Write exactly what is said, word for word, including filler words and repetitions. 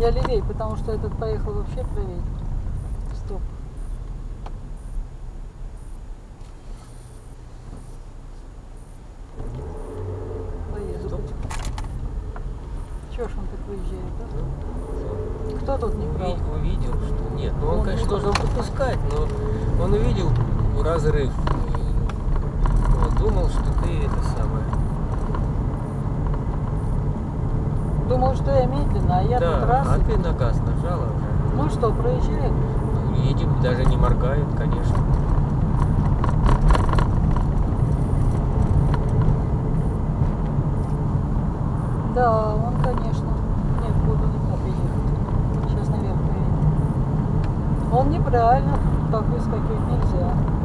я левее, потому что этот поехал вообще правее. Стоп. Поеду. Стоп. Чего ж он так выезжает, да? Ну, Кто тут не прав? Увидел, увидел, что нет. Ну он, Он конечно, не должен пропускать, но он увидел разрыв. И вот, думал, что ты это самое. Думал, что я медленно, а я Да, тут раз. а и- ты на газ нажала уже. Ну что, проезжает? Ну, едет, даже не моргает, конечно. Да, он, конечно. Нет, буду не так ехать. Сейчас наверх поедем. Он неправильно, так выскакивать нельзя.